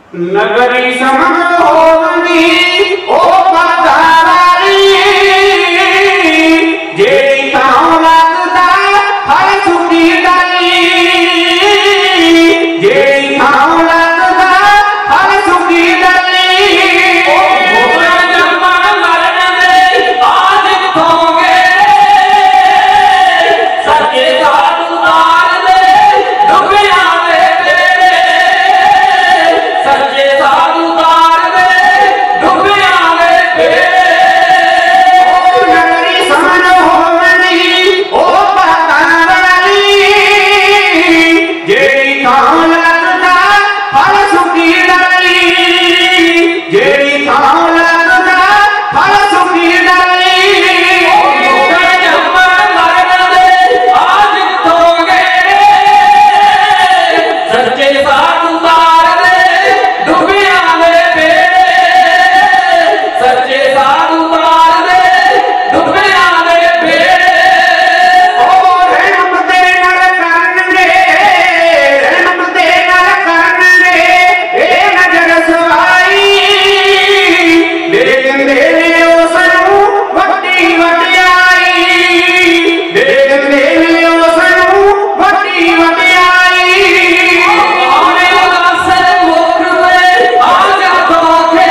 नगरी समन होवनी ओ पधारी जेड़ी थां लगदा हर सुखी डाली जेड़ी थां लगदा हर सुखी डाली ओ भोला जमन मरण दे आज किथोंगे सच्चे साधु तार दे डुबिया दे बेड़े सच्चे साधु तार दे डुबिया दे बेड़े ओ नगरी समन होवनी ओ पधारी जेड़ी थां लगदा हर सुखी डाली जेड़ी थां लगदा हर सुखी डाली ओ भोला जमन मरण दे आज किथोंगे सच्चे साधु तार दे डुबिया दे बेड़े सच्चे साधु तार दे डुबिया दे बेड़े ओ रहम दे नर करनगे रहम दे नर करनगे ए नजर सवाई दे दिंदे ने उस नूं वड्डी वडियाई दे दिंदे ने उस नूं वड्डी वडियाई आने उदासन मुख में आज धोखे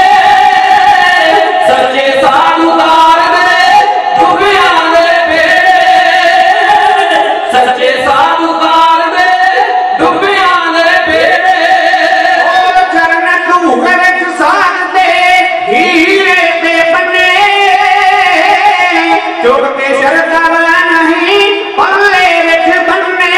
सच्चे साधु तार दे डुबिया दे बेड़े सच्चे साधु तार दे डुबिया दे बेड़े ओ चरण धूड़ विच साधते हीरे ते बन्ने चुग के शरदा वाला नहीं पल्ले विच बन्ने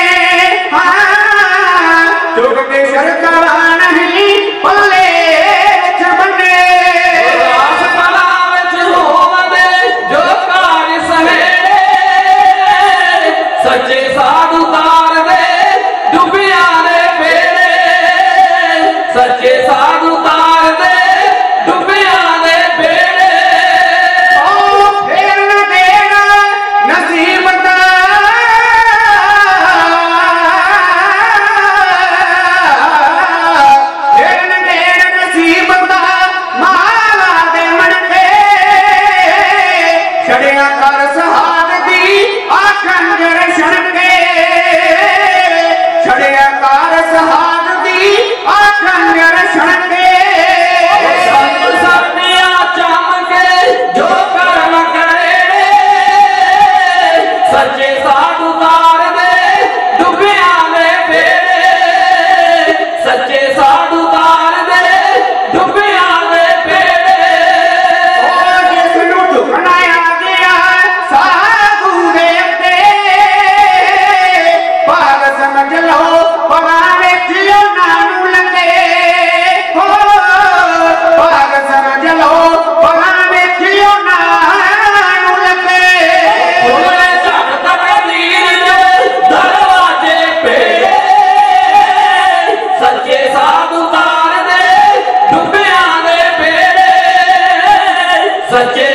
हाँ चुग के शरदा वाला नहीं पल्ले विच बन्ने रास कला विच होवंदे जो कारज सहेड़े सच्चे साधु तार दे डुबिया दे बेड़े सच्चे साधु तार दे डुबिया दे बेड़े ओ फेर न देना नसीब दा फेर न देना नसीब दा माला दे मणके छड़िया कर सहाद दी आखन जर छड़के छड़िया कर सहाद दी आखन जर छड़के संत सतिया चमके जो कर्म करे सच्चे साधु तार दे डुबिया दे बेड़े सच्चे साधु तार दे डुबिया दे बेड़े ओ जिस नूं झुकना आ गया साधु दे अगे भाग समझ लो पगा वेखियो नानू लगे हो भाग समझ लो पगा वेखियो नानू लगे खुले झट तकदीर दे दरवाजे पेड़े सच्चे साधु तार दे डुबिया दे बेड़े सच्चे